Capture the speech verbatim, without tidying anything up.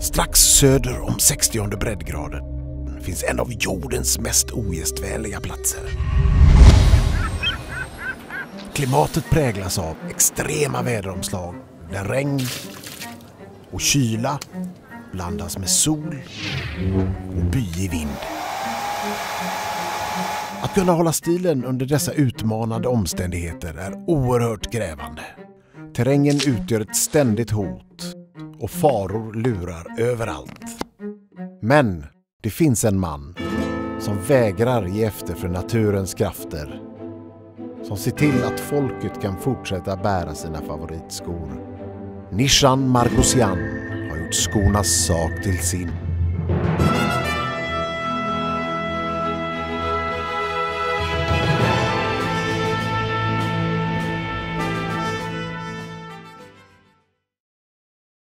Strax söder om sextionde breddgraden finns en av jordens mest ogästvänliga platser. Klimatet präglas av extrema väderomslag där regn och kyla blandas med sol och byig vind. Att kunna hålla stilen under dessa utmanande omständigheter är oerhört grävande. Terrängen utgör ett ständigt hot och faror lurar överallt. Men det finns en man som vägrar ge efter för naturens krafter. Som ser till att folket kan fortsätta bära sina favoritskor. Nishan Margosian har gjort skornas sak till sin.